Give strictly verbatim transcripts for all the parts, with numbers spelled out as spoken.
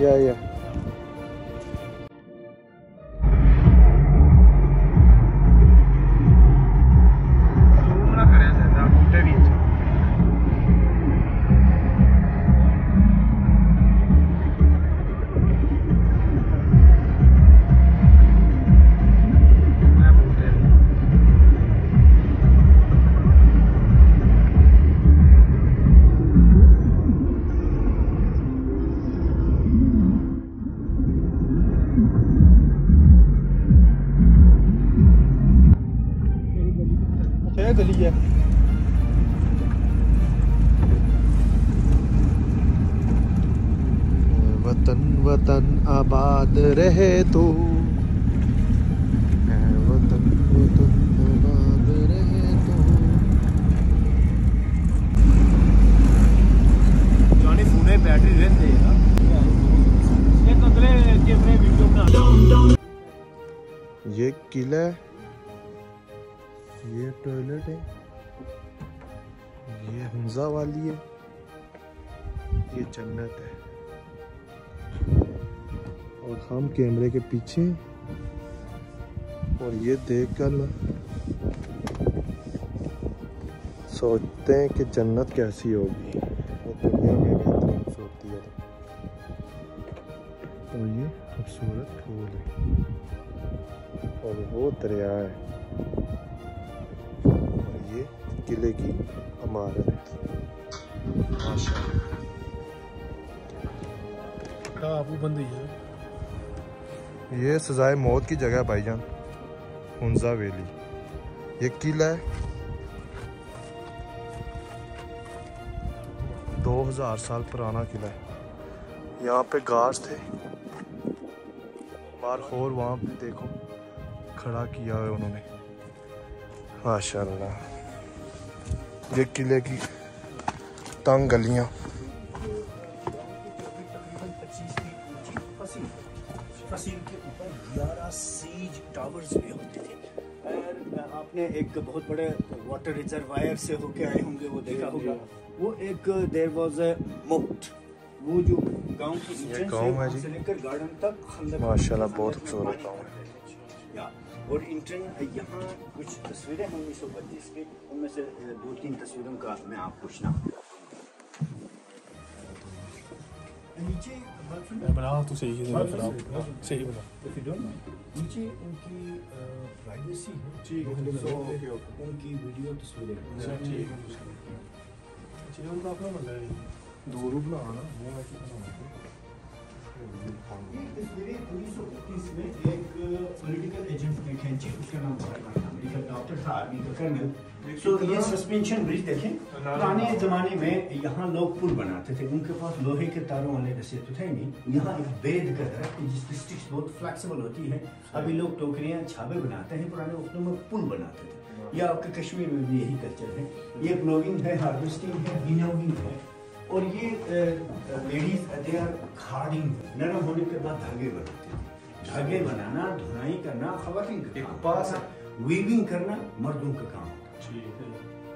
या या गली है। वतन वतन आबाद रहे तो, वतन वतन आबाद रहे तो। जानी फोने बैटरी रहते हैं ना, ये तो अगले कैमरे वीडियो बना। ये किला है, ये टॉयलेट है, ये हुंजा वाली है, ये जन्नत है। और हम कैमरे के पीछे और ये देखकर ना सोचते हैं कि जन्नत कैसी होगी, वो दुनिया में बेहतरीन खूबसूरती है। और ये खूबसूरत फूल है और वो दरिया है और ये किले की इमारत। माशाअल्लाह आपको बंद है। ये सजाए मौत की जगह है भाईजान, हुंजा वैली। ये किला है, दो हजार साल पुराना किला है। यहाँ पे गार्ड्स थे, बारखोर वहाँ पे देखो खड़ा किया है उन्होंने। माशाअल्लाह ये किले की तंग गलियाँ। फसील के ऊपर ग्यारह सीज टावर्स भी होते थे। और आपने एक बहुत बड़े वाटर रिजर्वायर से होके आए होंगे, वो देखा होगा। वो एक देयर वाज अ मोट, वो जो गांव की इंट्रेंस से लेकर गार्डन तक माशाल्लाह बहुत खूबसूरत गांव है। और इंट्रेंस यहाँ कुछ तस्वीरें हैं उन्नीस सौ बत्तीस की, उनमें से दो तीन तस्वीरों का मैं आपको पूछना नीचे बनाओ तो सही है, बनाओ सही बनाओ। नीचे उनकी प्राइवेसी है, ठीक है, सो उनकी वीडियो तस्वीरें ठीक है। चलिए उनका अपना मतलब है दो रूप ना आना वो ऐसे बनाना। ये तस्वीरें उन्नीस सौ बत्तीस में एक पॉलिटिकल एजेंट ने खींची, उसका नाम था डॉक्टर था, आर्मी का कर्नल। सो ये सस्पेंशन ब्रिज देखें, पुराने जमाने में यहाँ लोग पुल बनाते थे, उनके पास लोहे के तारों वाले रस्से तो थे नहीं। यहाँ एक बेद का दरख्त जिसकी स्टिक्स बहुत फ्लेक्सिबल होती है। अभी लोग टोकरियाँ छाबे बनाते हैं, पुराने वक्तों में पुल बनाते थे। या आपके कश्मीर में भी यही कल्चर है। ये प्लोगिंग है, हार्वेस्टिंग है, विनोविंग है। और ये लेडीज दे आर खार्डिंग, नरम होने के बाद धागे बनाते हैं। धागे बनाना, धुनाई करना खवातीन का काम, पास वीविंग करना मर्दों का काम होता है।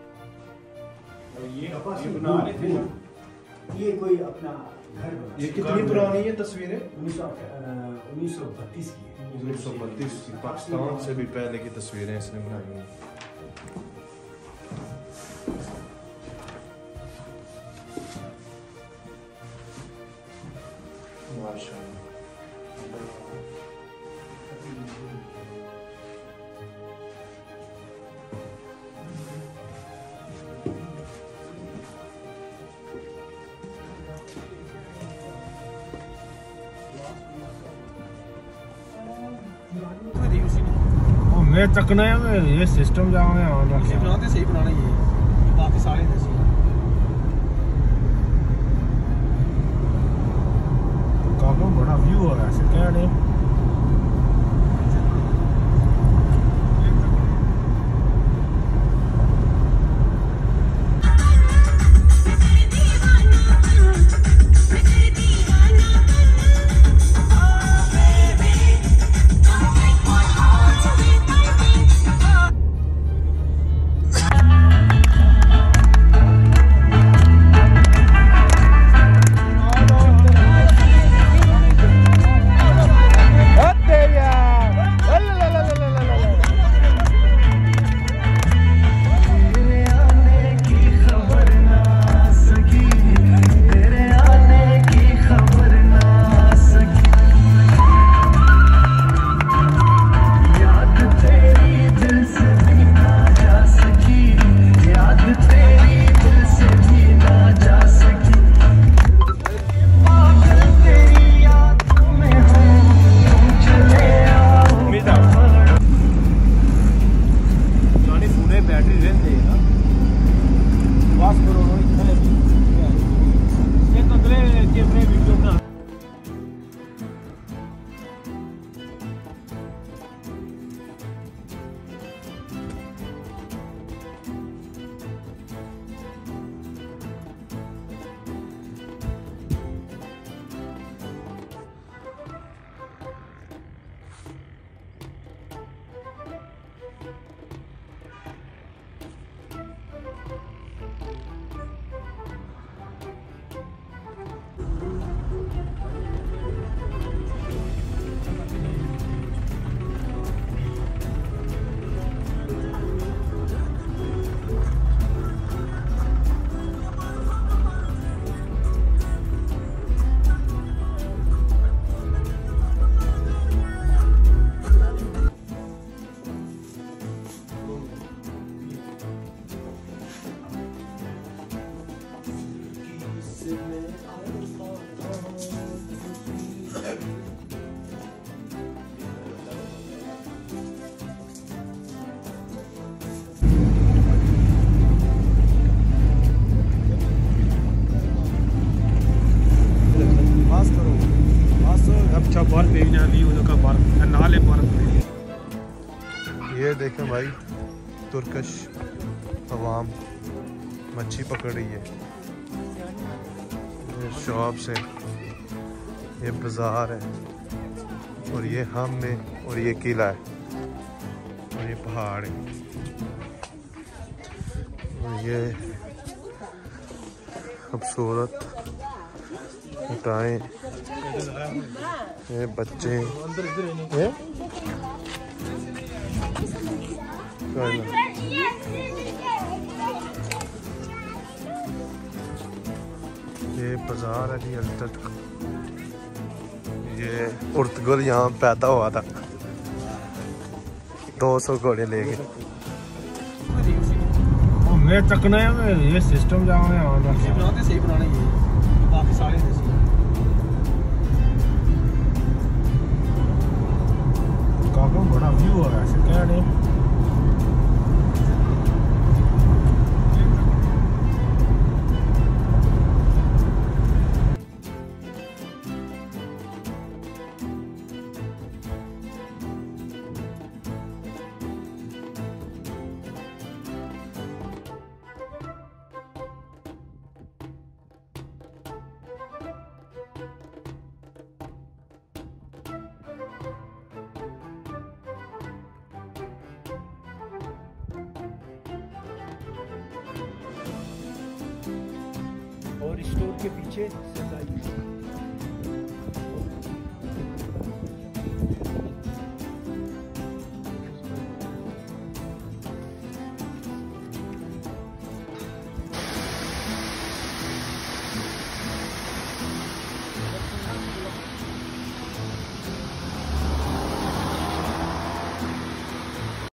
और ये ये बना रहे थे, ये कोई अपना घर बना। ये कितनी पुरानी है तस्वीरें? उन्नीस सौ उन्नीस सौ बत्तीस की, उन्नीस सौ बत्तीस पाकिस्तान से भी पहले की तस्वीरें इसने बनाई हैं। मैं चकना है मैं ये सिस्टम जाओगे और बनाते सही पुराना ये बाकी सारे ऐसे काफी बड़ा व्यू हो रहा है ऐसे क्या नहीं। अच्छा बर्फ भेजना भी उनका बर्फ नाले बर्फ। ये देखें भाई, तुर्कश अवाम मच्छी पकड़ रही है। ये शॉप्स है, ये बाज़ार है, और ये हम है, और ये किला है, और ये पहाड़ है, और ये खूबसूरत उठाएं, ये बच्चे ये ये बाजार है जी अल्टिट का। ये उर्तगुल यहाँ पैदा हुआ था दो सौ घोड़े लेके। मैं चकना है ये सिस्टम जाओ बनाते सही बनाने ये बाकी सारे काफी बड़ा व्यू हो रहा है क्या नहीं। और स्टोर के पीछे